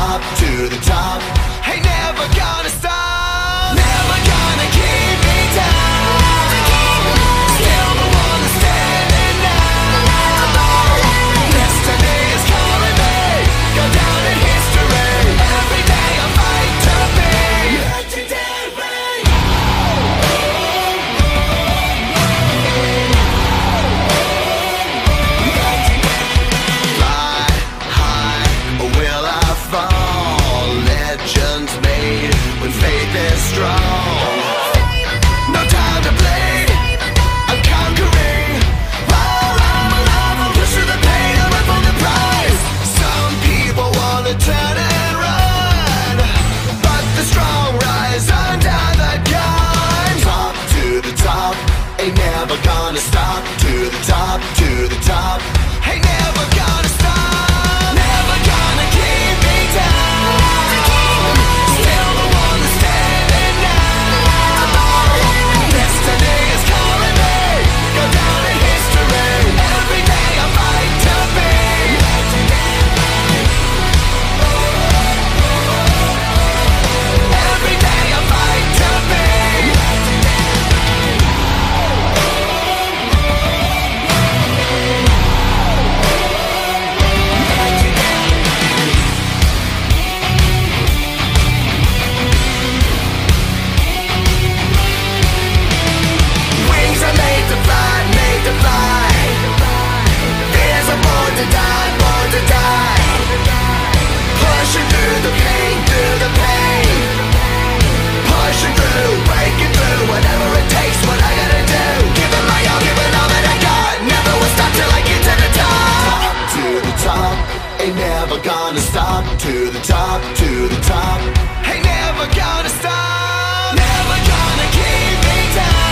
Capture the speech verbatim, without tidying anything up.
top, to the top. Ain't never gonna stop, never gonna keep me down. Still the one that's standing now. Destiny is calling me, go down in history. Every day I fight to be legendary. Fly high, or will I fall? Legends made when faith is strong. No time to play, I'm conquering. While I'm alive, I'm pushing the pain, I'm up on the prize. Some people wanna turn and run, but the strong rise under the gun. Top to the top, ain't never gonna stop. To the top, to the top, ain't never gonna stop, never gonna keep me down. Still the one that's standing now. Destiny is calling me, go down in history. Every day I fight to be legendary. Every day I fight to be wings are made to fly, made to fly. Fears are born to die, born to die. Pushing through the pain, through the pain. Pushing through, breaking through, whatever it takes, what I gotta do. Giving my all, giving all that I got. Never will stop till I get to the top. Top to the top, ain't never gonna stop. To the top, to the top, ain't never gonna stop. Never gonna keep me down.